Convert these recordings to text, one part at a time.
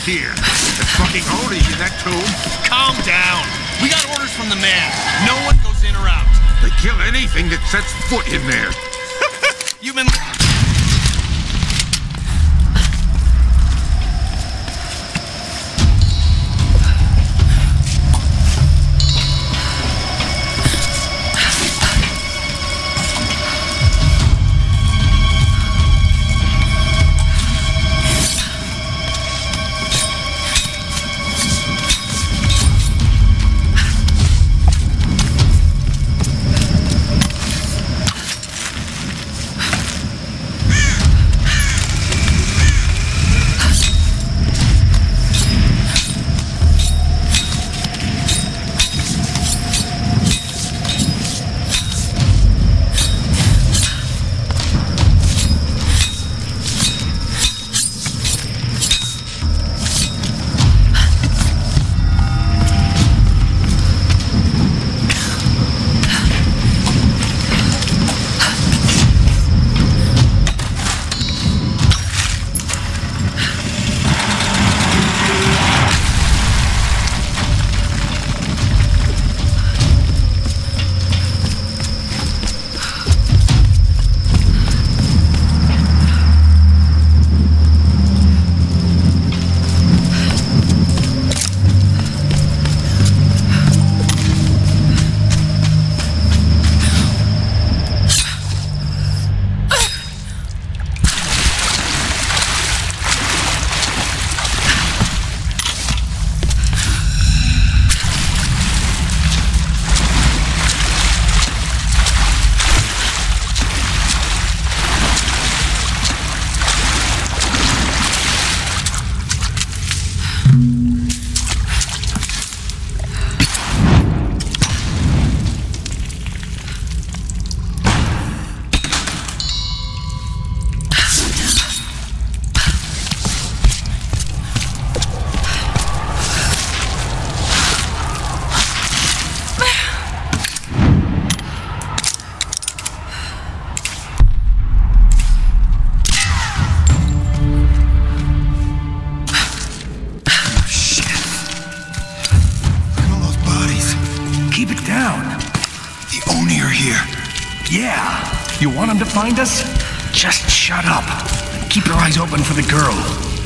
here. The fucking Odie's in that tomb. Calm down. We got orders from the man. No one goes in or out. They kill anything that sets foot in there. You've been... You want him to find us? Just shut up. Keep your eyes open for the girl.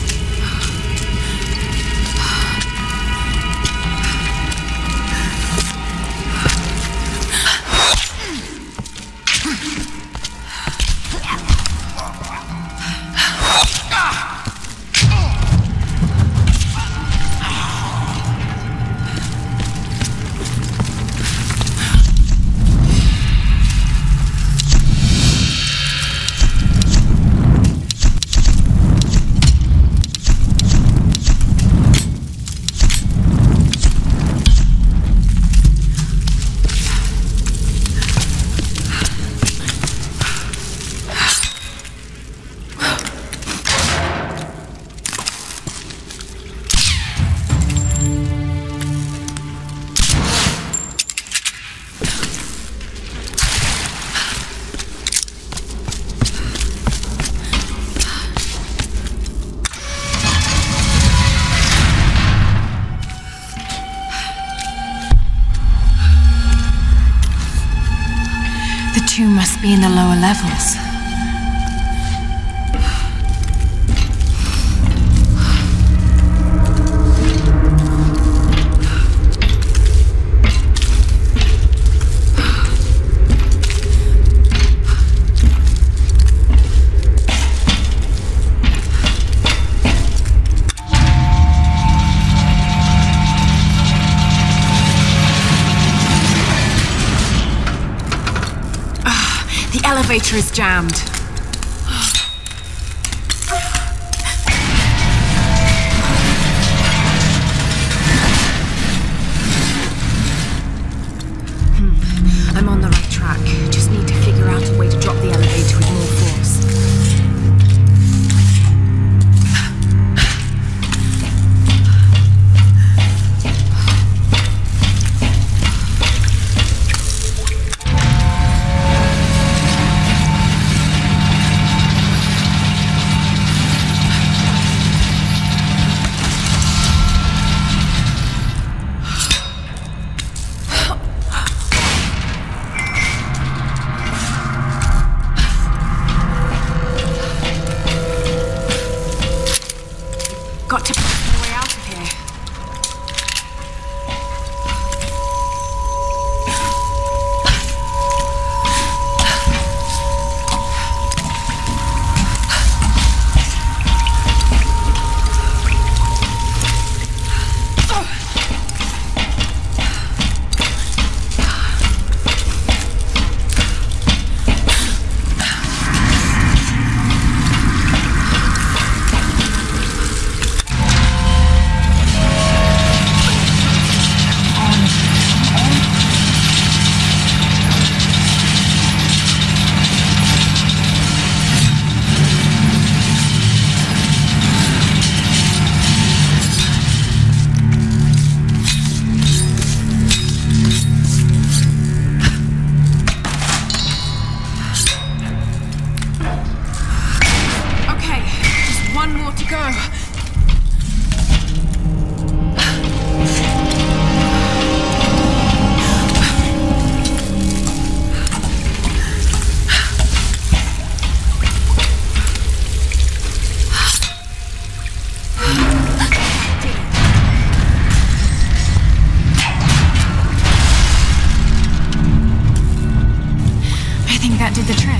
The tomb must be in the lower levels. The elevator is jammed. I'm on the right track. Just need to figure out a way to drop the elevator with more force. trick.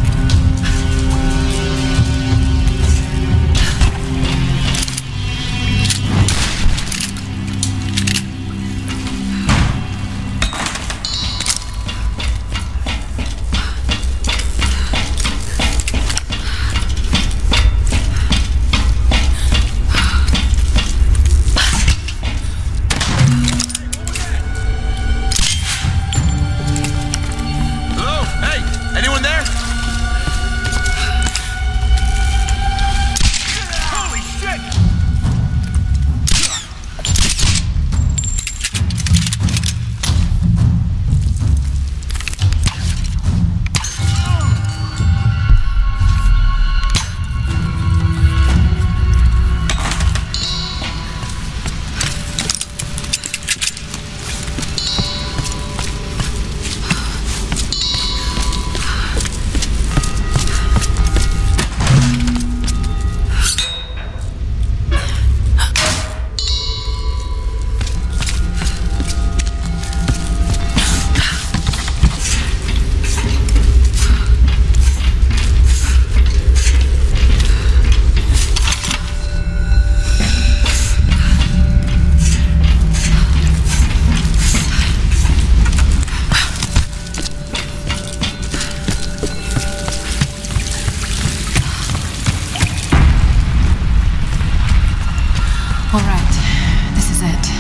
All right, this is it.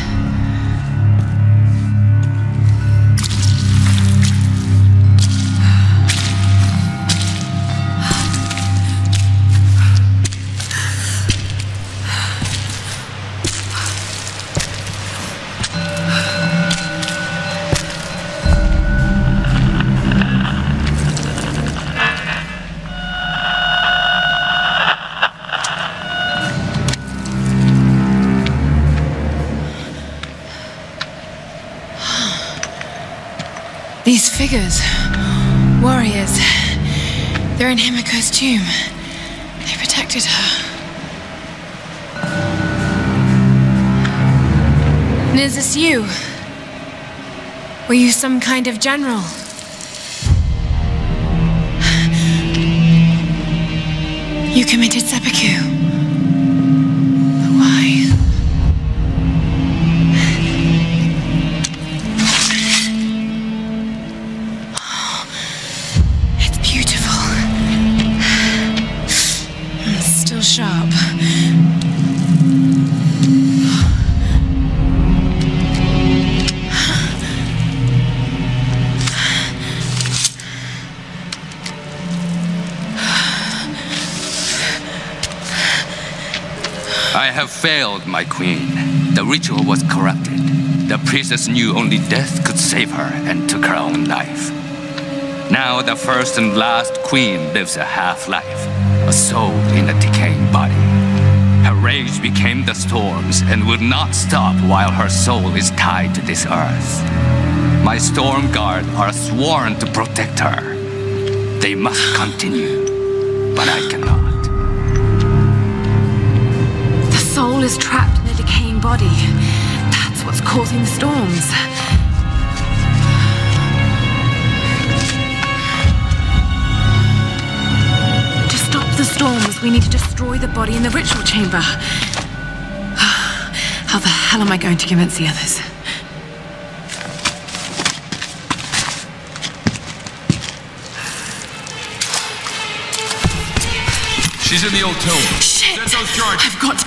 These figures, warriors, they're in Himiko's tomb. They protected her. And is this you? Were you some kind of general? You committed seppuku. But why? Sharp. I have failed, my queen. The ritual was corrupted. The priestess knew only death could save her and took her own life. Now the first and last queen lives a half-life. A soul in a decaying body. Her rage became the storms and will not stop while her soul is tied to this earth. My storm guard are sworn to protect her. They must continue, but I cannot. The soul is trapped in a decaying body. That's what's causing the storms. The storms, we need to destroy the body in the ritual chamber. How the hell am I going to convince the others? She's in the old tomb. Shit! Set those charges. I've got to...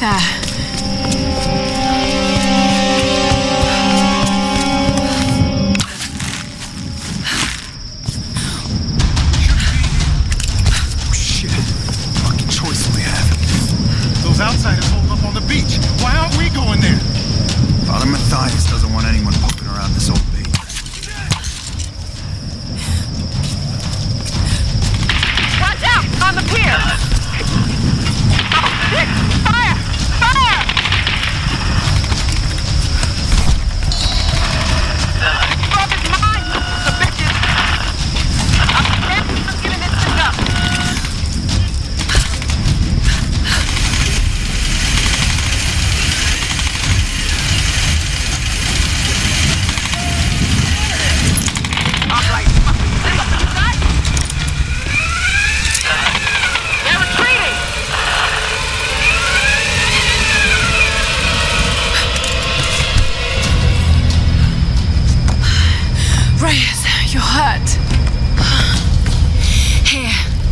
there. Shit. Fucking choice we have. Those outsiders hold up on the beach. Why aren't we going there? Father Matthias doesn't want anyone poking around this old bait. Watch out! On the pier! Oh, shit! Fire! Fire! Fuck is mine, the bitches! I'm getting this thing up. All right. They're retreating! Reyes, you're hurt. Here.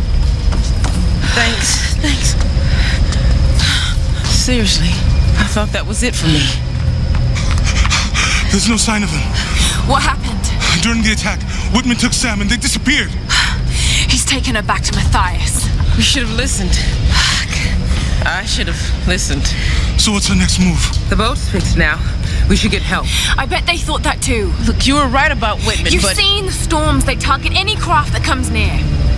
Thanks. Seriously, I thought that was it for me. There's no sign of them. What happened? During the attack, Whitman took Sam and they disappeared. He's taken her back to Matthias. We should have listened. I should have listened. So what's our next move? The boat's fixed now. We should get help. I bet they thought that too. Look, you were right about Whitman, You've but... seen the storms. They target any craft that comes near.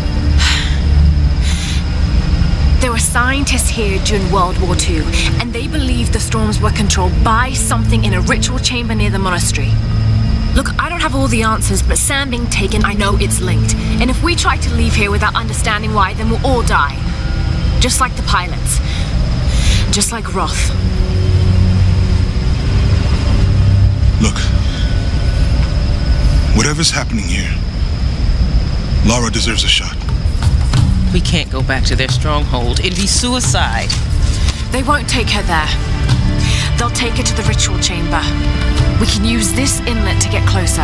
There were scientists here during World War II, and they believed the storms were controlled by something in a ritual chamber near the monastery. Look, I don't have all the answers, but Sam being taken, I know it's linked. And if we try to leave here without understanding why, then we'll all die. Just like the pilots. Just like Roth. Look. Whatever's happening here, Lara deserves a shot. We can't go back to their stronghold. It'd be suicide. They won't take her there. They'll take her to the ritual chamber. We can use this inlet to get closer.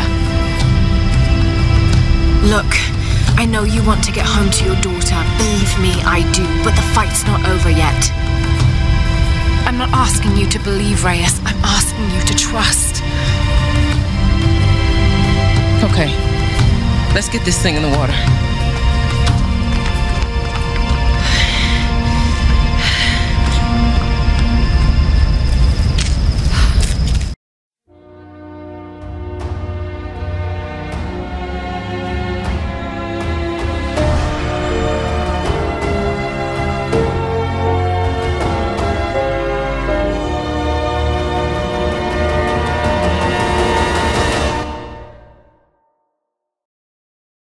Look, I know you want to get home to your daughter. Believe me, I do. But the fight's not over yet. I'm not asking you to believe, Reyes. I'm asking you to trust. Okay. Let's get this thing in the water.